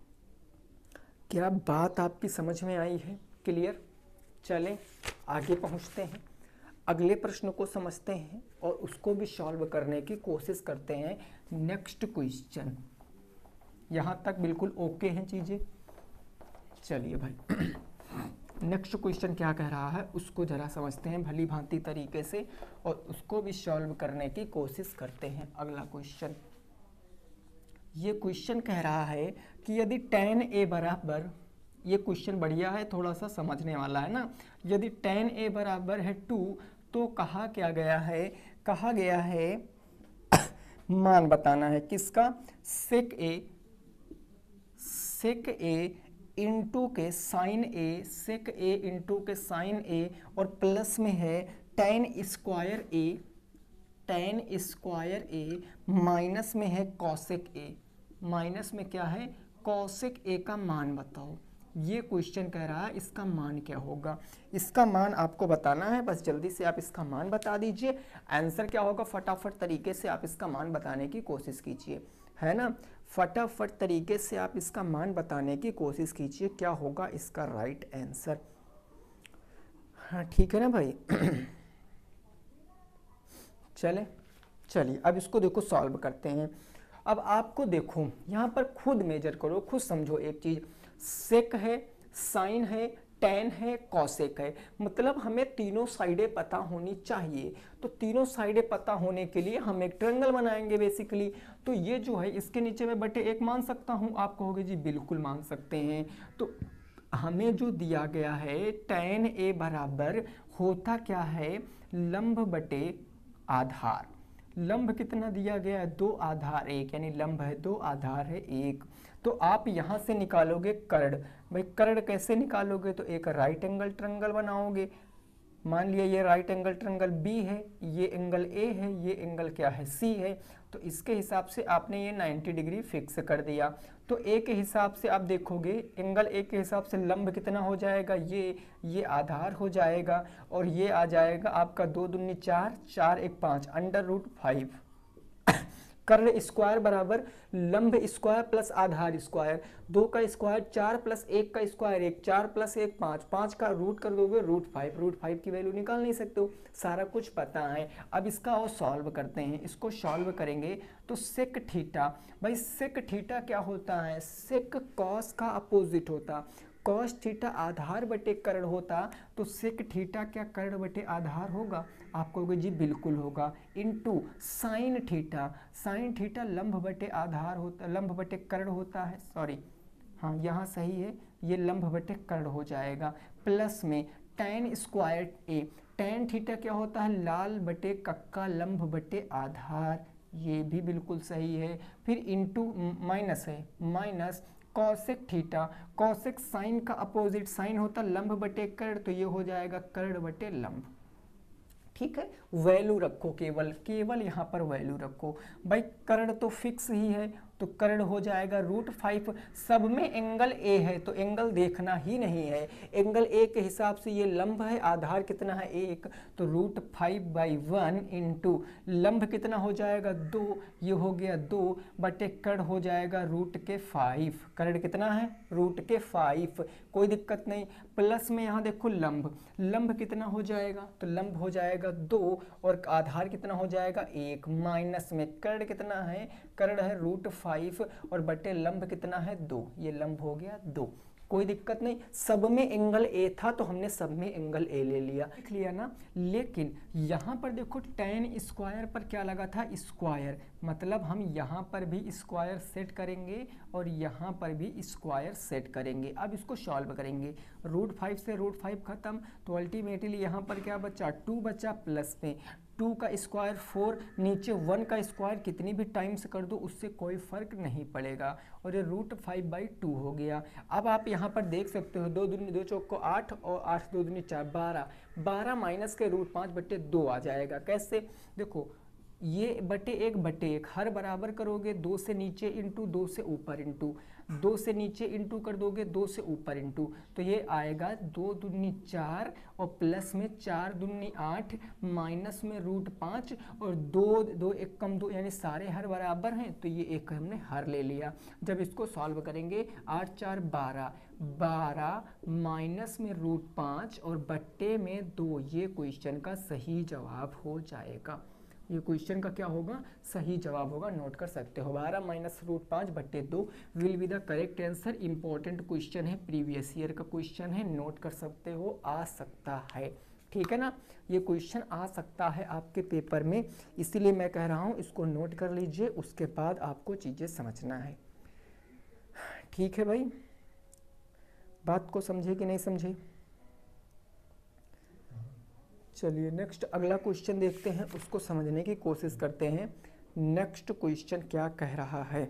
क्या बात आपकी समझ में आई है, क्लियर। चलें आगे पहुंचते हैं, अगले प्रश्न को समझते हैं और उसको भी सॉल्व करने की कोशिश करते हैं। नेक्स्ट क्वेश्चन, यहाँ तक बिल्कुल ओके हैं चीज़ें। चलिए भाई नेक्स्ट क्वेश्चन क्या कह रहा है उसको ज़रा समझते हैं भली भांति तरीके से और उसको भी सॉल्व करने की कोशिश करते हैं। अगला क्वेश्चन, ये क्वेश्चन कह रहा है कि यदि tan ए बराबर, ये क्वेश्चन बढ़िया है, थोड़ा सा समझने वाला है ना। यदि tan ए बराबर है 2 तो कहा क्या गया है, कहा गया है मान बताना है किसका, सेक ए इंटू के sine A, sec A into के साइन ए, और प्लस में है tan स्क्वायर ए, माइनस में है कॉसेक ए, माइनस में क्या है कॉसेक ए का मान बताओ। ये क्वेश्चन कह रहा है इसका मान क्या होगा, इसका मान आपको बताना है। बस जल्दी से आप इसका मान बता दीजिए। आंसर क्या होगा फटाफट तरीके से आप इसका मान बताने की कोशिश कीजिए, है ना। फटाफट तरीके से आप इसका मान बताने की कोशिश कीजिए, क्या होगा इसका राइट आंसर। हाँ ठीक है ना भाई चलिए अब इसको देखो सॉल्व करते हैं। अब आपको देखो यहाँ पर खुद मेजर करो, खुद समझो एक चीज़। सेक है, साइन है, tan है, कॉसेक है, मतलब हमें तीनों साइडें पता होनी चाहिए। तो तीनों साइडें पता होने के लिए हम एक ट्रायंगल बनाएंगे बेसिकली। तो ये जो है इसके नीचे मैं /1 मान सकता हूँ, आप कहोगे जी बिल्कुल मान सकते हैं। तो हमें जो दिया गया है tan ए बराबर होता क्या है लंब बटे आधार। लंब कितना दिया गया है 2, आधार 1, यानी लंब है 2, आधार है 1। तो आप यहाँ से निकालोगे कर्ण। भाई कर्ण कैसे निकालोगे, तो एक राइट एंगल ट्रायंगल बनाओगे। मान लिया ये राइट एंगल ट्रायंगल बी है, ये एंगल ए है, ये एंगल क्या है सी है। तो इसके हिसाब से आपने ये 90 डिग्री फिक्स कर दिया। तो ए के हिसाब से आप देखोगे एंगल ए के हिसाब से लंब कितना हो जाएगा, ये आधार हो जाएगा, और ये आ जाएगा आपका 2 दूनी 4, 4 1 5, √5। कर्ण स्क्वायर बराबर लंब स्क्वायर प्लस आधार स्क्वायर, 2 का स्क्वायर 4 प्लस 1 का स्क्वायर 1, 4 प्लस 1 5, 5 का रूट कर दोगे √5, √5 की वैल्यू निकाल नहीं सकते हो, सारा कुछ पता है। अब इसका और सॉल्व करते हैं, इसको सॉल्व करेंगे तो सेक थीटा, भाई सेक थीटा क्या होता है, सेक कॉस का अपोजिट होता, कॉस थीटा आधार बटे कर्ण होता तो सेक थीटा क्या कर्ण बटे आधार होगा, आप कहोगे जी बिल्कुल होगा, into sine theta, sine theta लंब बटे आधार होता, लंब बटे कर्ण होता है, सॉरी हाँ यहाँ सही है, ये लंब बटे कर्ण हो जाएगा, प्लस में tan square A, tan theta क्या होता है लाल बटे कक्का लंब बटे आधार, ये भी बिल्कुल सही है, फिर इनटू माइनस है, minus cosec theta, cosec sine का अपोजिट, साइन होता लंब बटे कर्ण, तो ये हो जाएगा कर्ण बटे लंब। ठीक है, वैल्यू रखो, केवल केवल यहाँ पर वैल्यू रखो, भाई कर्ण तो फिक्स ही है तो कर्ण हो जाएगा √5, सब में एंगल ए है तो एंगल देखना ही नहीं है, एंगल ए के हिसाब से ये लंब है, आधार कितना है 1, तो √5/1 इंटू लंब कितना हो जाएगा 2, ये हो गया 2 बटे कर्ण हो जाएगा √5, कर्ण कितना है √5, कोई दिक्कत नहीं, प्लस में यहाँ देखो लंब, लंब कितना हो जाएगा, तो लंब हो जाएगा 2 और आधार कितना हो जाएगा 1, माइनस में कर्ण कितना है, कर्ण है √5 और बटे लंब कितना है 2, ये लंब हो गया 2, कोई दिक्कत नहीं, सब में एंगल ए था तो हमने सब में एंगल ए ले लिया, लिख लिया ना। लेकिन यहाँ पर देखो tan स्क्वायर पर क्या लगा था स्क्वायर, मतलब हम यहाँ पर भी स्क्वायर सेट करेंगे और यहाँ पर भी स्क्वायर सेट करेंगे। अब इसको सॉल्व करेंगे, √5 से √5 खत्म, तो अल्टीमेटली यहाँ पर क्या बचा 2 बचा, प्लस में 2 का स्क्वायर 4, नीचे 1 का स्क्वायर कितनी भी टाइम्स कर दो उससे कोई फर्क नहीं पड़ेगा, और ये √5/2 हो गया। अब आप यहाँ पर देख सकते हो 2 दूनी 2 चौक को 8 और 8 2 दूनी 4, 12, 12 माइनस के √5/2 आ जाएगा, कैसे देखो ये बटे 1/1 हर बराबर करोगे, 2 से नीचे इंटू 2 से ऊपर इंटू, 2 से नीचे इंटू कर दोगे 2 से ऊपर इंटू, तो ये आएगा 2 दूनी 4 और प्लस में 4 दूनी 8 माइनस में √5 और 2 2 1 कम 2, यानी सारे हर बराबर हैं तो ये एक हमने हर ले लिया। जब इसको सॉल्व करेंगे 8 4 12, 12 माइनस में √5 और बट्टे में 2, ये क्वेश्चन का सही जवाब हो जाएगा, ये क्वेश्चन का क्या होगा सही जवाब होगा, नोट कर सकते हो 12 minus √5/2 will be the correct answer. Important question है, प्रीवियस ईयर का क्वेश्चन है, नोट कर सकते हो, आ सकता है, ठीक है ना, ये क्वेश्चन आ सकता है आपके पेपर में, इसीलिए मैं कह रहा हूँ इसको नोट कर लीजिए, उसके बाद आपको चीज़ें समझना है। ठीक है भाई, बात को समझे कि नहीं समझे। चलिए नेक्स्ट अगला क्वेश्चन देखते हैं, उसको समझने की कोशिश करते हैं। नेक्स्ट क्वेश्चन क्या कह रहा है।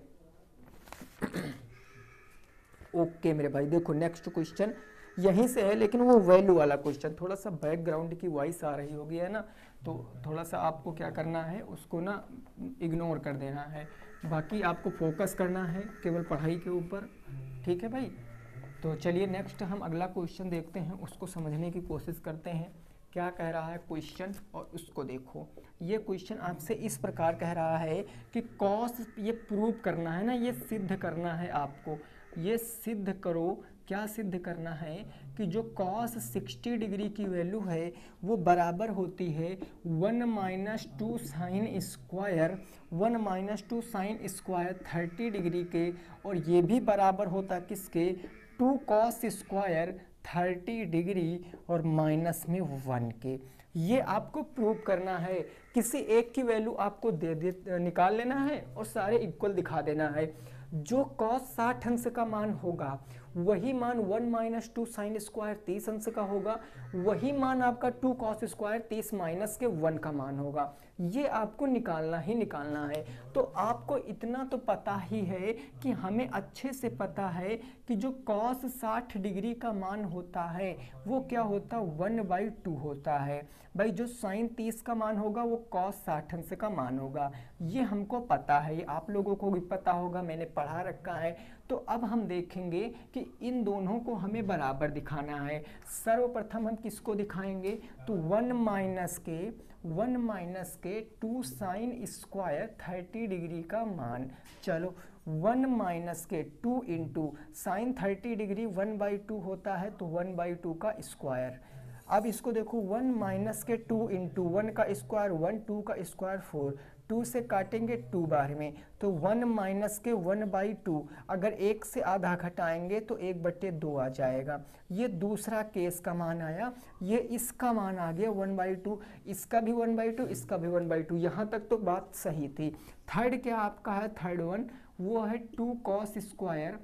ओके मेरे भाई, देखो नेक्स्ट क्वेश्चन यहीं से है, लेकिन वो वैल्यू वाला क्वेश्चन, थोड़ा सा बैकग्राउंड की वॉइस आ रही होगी है ना, तो थोड़ा सा आपको क्या करना है उसको ना इग्नोर कर देना है, बाकी आपको फोकस करना है केवल पढ़ाई के ऊपर, ठीक है भाई। तो चलिए नेक्स्ट हम अगला क्वेश्चन देखते हैं, उसको समझने की कोशिश करते हैं क्या कह रहा है क्वेश्चन, और उसको देखो। ये क्वेश्चन आपसे इस प्रकार कह रहा है कि कॉस, ये प्रूव करना है ना, ये सिद्ध करना है आपको, ये सिद्ध करो, क्या सिद्ध करना है कि जो कॉस 60 डिग्री की वैल्यू है वो बराबर होती है 1 - 2 sine square, 1 - 2 sine square 30 degree के, और ये भी बराबर होता किसके 2 कॉस स्क्वायर 30 डिग्री और माइनस में 1 के। ये आपको प्रूव करना है, किसी एक की वैल्यू आपको निकाल लेना है और सारे इक्वल दिखा देना है। जो कॉस 60 अंश का मान होगा वही मान 1 - 2 साइन स्क्वायर 30 अंश का होगा, वही मान आपका 2 कॉस स्क्वायर 30 माइनस के 1 का मान होगा। ये आपको निकालना ही निकालना है। तो आपको इतना तो पता ही है कि हमें अच्छे से पता है कि जो कॉस 60 डिग्री का मान होता है वो क्या होता 1/2 होता है। भाई जो साइन 30 का मान होगा वो कॉस 60 अंश का मान होगा, ये हमको पता है, ये आप लोगों को भी पता होगा, मैंने पढ़ा रखा है। तो अब हम देखेंगे कि इन दोनों को हमें बराबर दिखाना है। सर्वप्रथम हम किसको दिखाएंगे, तो 1 माइनस के 2 साइन स्क्वायर 30 डिग्री का मान। चलो 1 माइनस के 2 इंटू साइन 30 डिग्री 1/2 होता है, तो 1/2 का स्क्वायर। अब इसको देखो 1 माइनस के 2 इंटू 1 का स्क्वायर 1, 2 का स्क्वायर 4, 2 से काटेंगे 2 बार में, तो 1 माइनस के 1/2, अगर 1 से आधा घटाएंगे तो 1/2 आ जाएगा। ये दूसरा केस का मान आया, ये इसका मान आ गया 1/2, इसका भी 1/2, इसका भी 1/2, यहाँ तक तो बात सही थी। थर्ड क्या आपका है, थर्ड वन वो है 2 कॉस स्क्वायर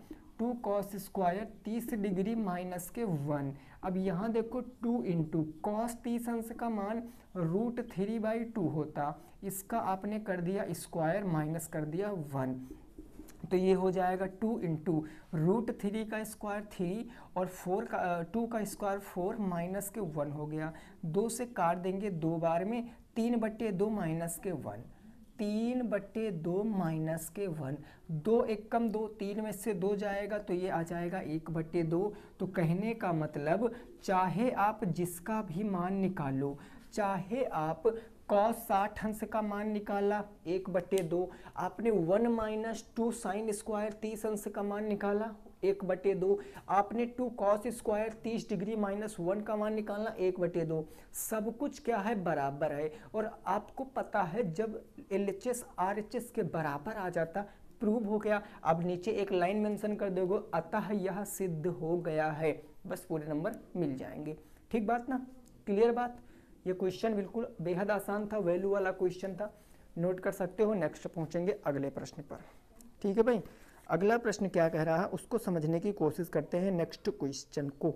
30 डिग्री माइनस के 1। अब यहाँ देखो 2 इंटू कॉस 30 अंश का मान √3/2 होता, इसका आपने कर दिया स्क्वायर माइनस कर दिया 1, तो ये हो जाएगा 2 इंटू √3 का स्क्वायर 3 और 2 का स्क्वायर 4 माइनस के 1 हो गया। 2 से काट देंगे 2 बार में, 3/2 माइनस के 1, 3/2 माइनस के 1, 2 एक कम 2, 3 में से 2 जाएगा तो ये आ जाएगा 1/2। तो कहने का मतलब चाहे आप जिसका भी मान निकालो, चाहे आप cos 60 अंश का मान निकाला 1/2, आपने 1 माइनस 2 साइन स्क्वायर 30 अंश का मान निकाला 1/2, आपने 2 कॉस स्क्वायर 30 डिग्री माइनस 1 का मान निकालना 1/2, सब कुछ क्या है, बराबर है। और आपको पता है जब LHS RHS के बराबर आ जाता प्रूव हो गया। अब नीचे एक लाइन मेंशन कर दोगे, अतः यह सिद्ध हो गया है, बस पूरे नंबर मिल जाएंगे। ठीक बात ना, क्लियर बात। ये क्वेश्चन बिल्कुल बेहद आसान था, वैल्यू वाला क्वेश्चन था, नोट कर सकते हो। नेक्स्ट पहुंचेंगे अगले प्रश्न पर। ठीक है भाई, अगला प्रश्न क्या कह रहा है उसको समझने की कोशिश करते हैं नेक्स्ट क्वेश्चन को।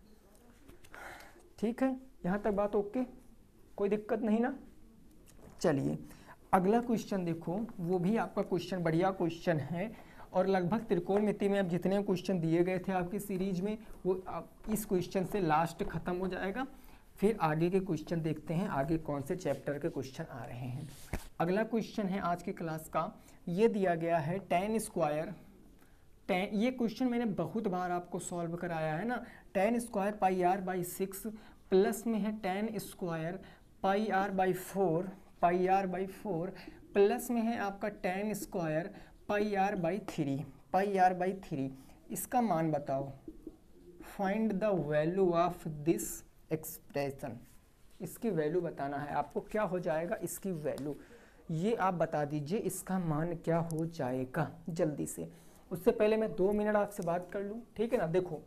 ठीक है, यहाँ तक बात ओके, कोई दिक्कत नहीं ना। चलिए अगला क्वेश्चन देखो, वो भी आपका क्वेश्चन बढ़िया क्वेश्चन है और लगभग त्रिकोणमिति में अब जितने क्वेश्चन दिए गए थे आपकी सीरीज में वो इस क्वेश्चन से लास्ट खत्म हो जाएगा। फिर आगे के क्वेश्चन देखते हैं, आगे कौन से चैप्टर के क्वेश्चन आ रहे हैं। अगला क्वेश्चन है आज की क्लास का, ये दिया गया है tan स्क्वायर, ये क्वेश्चन मैंने बहुत बार आपको सॉल्व कराया है ना। tan स्क्वायर πr/6 प्लस में है tan स्क्वायर πr/4 प्लस में है आपका tan स्क्वायर πr/3, इसका मान बताओ। Find the value of this expression, इसकी वैल्यू बताना है आपको, क्या हो जाएगा इसकी वैल्यू, ये आप बता दीजिए इसका मान क्या हो जाएगा जल्दी से। उससे पहले मैं 2 मिनट आपसे बात कर लूँ, ठीक है ना। देखो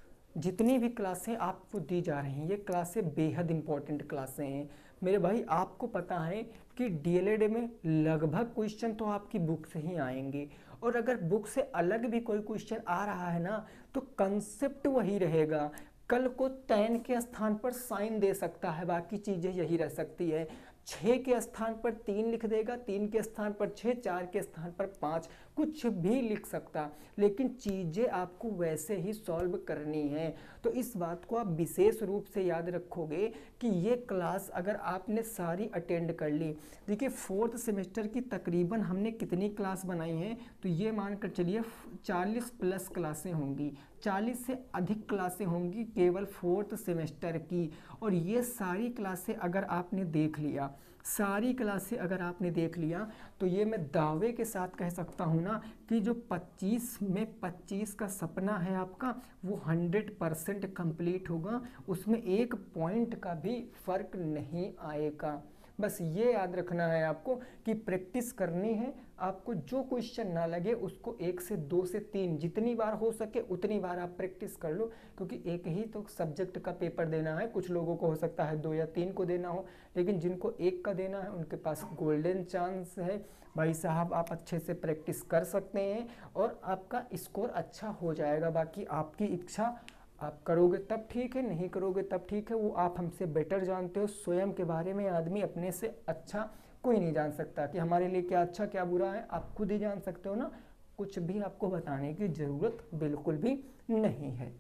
जितनी भी क्लासें आपको दी जा रही हैं ये क्लासें बेहद इंपॉर्टेंट क्लासें हैं मेरे भाई। आपको पता है कि DLED में लगभग क्वेश्चन तो आपकी बुक से ही आएंगे, और अगर बुक से अलग भी कोई क्वेश्चन आ रहा है ना तो कंसेप्ट वही रहेगा। कल को tan के स्थान पर साइन दे सकता है, बाकी चीज़ें यही रह सकती है। 6 के स्थान पर 3 लिख देगा, 3 के स्थान पर 6, 4 के स्थान पर 5, कुछ भी लिख सकता, लेकिन चीज़ें आपको वैसे ही सॉल्व करनी है। तो इस बात को आप विशेष रूप से याद रखोगे कि ये क्लास अगर आपने सारी अटेंड कर ली, देखिए 4th सेमेस्टर की तकरीबन हमने कितनी क्लास बनाई हैं, तो ये मानकर चलिए 40 प्लस क्लासें होंगी, 40 से अधिक क्लासें होंगी केवल 4th सेमेस्टर की। और ये सारी क्लासें अगर आपने देख लिया, सारी क्लासें अगर आपने देख लिया, तो ये मैं दावे के साथ कह सकता हूँ ना कि जो 25 में 25 का सपना है आपका वो 100% कंप्लीट होगा, उसमें एक पॉइंट का भी फर्क नहीं आएगा। बस ये याद रखना है आपको कि प्रैक्टिस करनी है आपको। जो क्वेश्चन ना लगे उसको 1 से 2 से 3 जितनी बार हो सके उतनी बार आप प्रैक्टिस कर लो, क्योंकि एक ही तो सब्जेक्ट का पेपर देना है। कुछ लोगों को हो सकता है 2 या 3 को देना हो, लेकिन जिनको 1 का देना है उनके पास गोल्डन चांस है भाई साहब, आप अच्छे से प्रैक्टिस कर सकते हैं और आपका स्कोर अच्छा हो जाएगा। बाकी आपकी इच्छा, आप करोगे तब ठीक है, नहीं करोगे तब ठीक है, वो आप हमसे बेटर जानते हो। स्वयं के बारे में आदमी अपने से अच्छा कोई नहीं जान सकता कि हमारे लिए क्या अच्छा क्या बुरा है, आप खुद ही जान सकते हो ना। कुछ भी आपको बताने की ज़रूरत बिल्कुल भी नहीं है,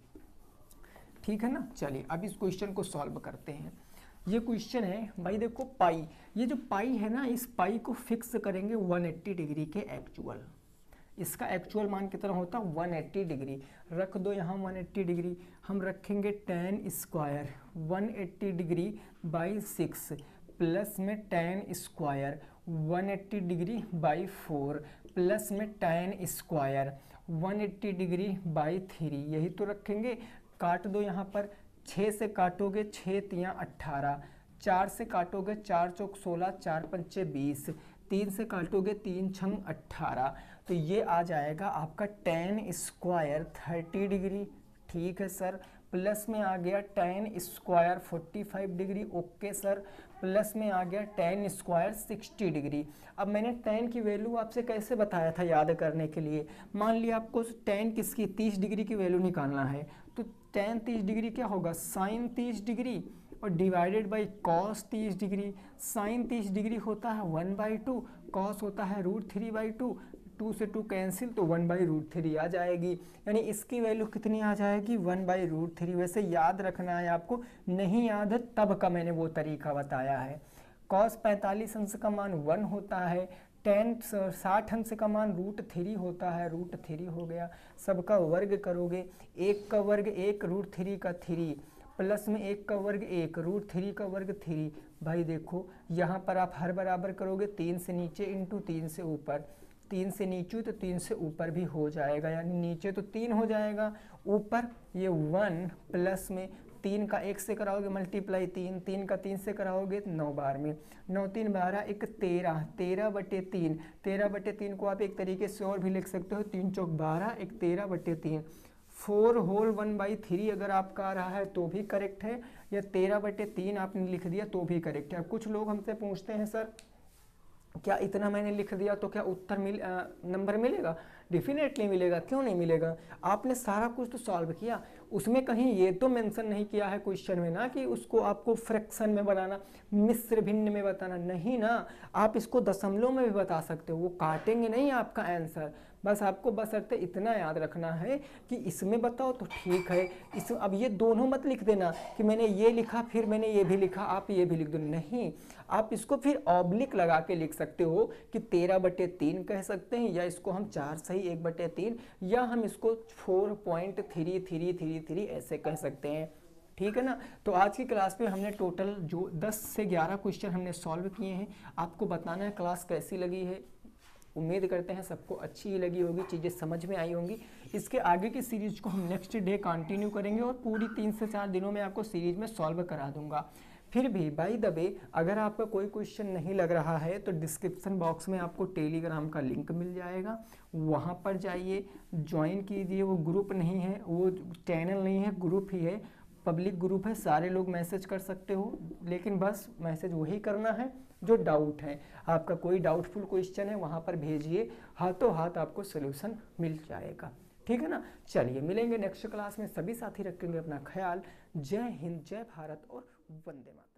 ठीक है ना। चलिए अब इस क्वेश्चन को सॉल्व करते हैं। ये क्वेश्चन है भाई, देखो पाई, ये जो पाई है ना, इस पाई को फिक्स करेंगे 180 डिग्री के एक्चुअल। इसका एक्चुअल मान कितना होता है 180 डिग्री। रख दो यहाँ 180 डिग्री, हम रखेंगे tan square 180 degree by 6 plus में tan square 180 degree by 4 plus में tan स्क्वायर 180 डिग्री बाई 3, यही तो रखेंगे। काट दो यहाँ पर, 6 से काटोगे 6 तियाँ 18, 4 से काटोगे 4 चौक 16, 4 पंचे 20, 3 से काटोगे 3 छंग 18, तो ये आ जाएगा आपका tan स्क्वायर 30 डिग्री। ठीक है सर। प्लस में आ गया tan square 45 degree. Okay sir. Plus में आ गया tan स्क्वायर 60 डिग्री। अब मैंने tan की वैल्यू आपसे कैसे बताया था याद करने के लिए, मान लिया आपको tan किसकी 30 डिग्री की वैल्यू निकालना है, तो tan 30 डिग्री क्या होगा sin 30 डिग्री और divided by cos 30 degree. sin 30 degree होता है 1/2, cos होता है √3/2, 2 से 2 कैंसिल तो 1/√3 आ जाएगी, यानी इसकी वैल्यू कितनी आ जाएगी 1/√3। वैसे याद रखना है आपको, नहीं याद है तब का मैंने वो तरीका बताया है। cos 45 अंश का मान 1 होता है, tan 60 अंश का मान √3 होता है, √3 हो गया। सबका वर्ग करोगे, 1 का वर्ग 1 √3 का 3 प्लस में 1 का वर्ग 1 √3 का वर्ग 3। भाई देखो यहाँ पर आप हर बराबर करोगे, 3 से नीचे इंटू 3 से ऊपर, 3 से नीचे तो 3 से ऊपर भी हो जाएगा, यानी नीचे तो 3 हो जाएगा, ऊपर ये 1 प्लस में 3 का 1 से कराओगे मल्टीप्लाई 3, 3 का 3 से कराओगे 9 बार में, 9 3 12 1 13, 13/3, 13/3 को आप एक तरीके से और भी लिख सकते हो, 3 चौक 12 1 13/3, 4 होल 1/3 अगर आपका आ रहा है तो भी करेक्ट है, या 13/3 आपने लिख दिया तो भी करेक्ट है। अब कुछ लोग हमसे पूछते हैं सर क्या इतना मैंने लिख दिया तो क्या उत्तर नंबर मिलेगा? डेफिनेटली मिलेगा, क्यों नहीं मिलेगा? आपने सारा कुछ तो सॉल्व किया, उसमें कहीं ये तो मेंशन नहीं किया है क्वेश्चन में ना कि उसको आपको फ्रैक्शन में बनाना, मिश्र भिन्न में बताना, नहीं ना, आप इसको दशमलव में भी बता सकते हो, वो काटेंगे नहीं आपका आंसर। बस आपको बशर्ते इतना याद रखना है कि इसमें बताओ तो ठीक है, इस अब ये दोनों मत लिख देना कि मैंने ये लिखा फिर मैंने ये भी लिखा, आप ये भी लिख दो, नहीं, आप इसको फिर ऑब्लिक लगा के लिख सकते हो कि 13/3 कह सकते हैं, या इसको हम 4 सही 1/3, या हम इसको 4.3333 ऐसे कह सकते हैं। ठीक है ना। तो आज की क्लास में हमने टोटल जो 10 से 11 क्वेश्चन हमने सॉल्व किए हैं। आपको बताना है क्लास कैसी लगी है, उम्मीद करते हैं सबको अच्छी ही लगी होगी, चीज़ें समझ में आई होंगी। इसके आगे की सीरीज को हम नेक्स्ट डे कंटिन्यू करेंगे और पूरी 3 से 4 दिनों में आपको सीरीज में सॉल्व करा दूंगा। फिर भी बाय द वे अगर आपका कोई क्वेश्चन नहीं लग रहा है तो डिस्क्रिप्शन बॉक्स में आपको टेलीग्राम का लिंक मिल जाएगा, वहाँ पर जाइए, ज्वाइन कीजिए। वो ग्रुप नहीं है, वो चैनल नहीं है, ग्रुप ही है, पब्लिक ग्रुप है, सारे लोग मैसेज कर सकते हो, लेकिन बस मैसेज वही करना है जो डाउट है। आपका कोई डाउटफुल क्वेश्चन है वहाँ पर भेजिए, हाथों हाथ आपको सोल्यूशन मिल जाएगा। ठीक है ना। चलिए मिलेंगे नेक्स्ट क्लास में, सभी साथी रखेंगे अपना ख्याल। जय हिंद, जय भारत और वंदे मातरम।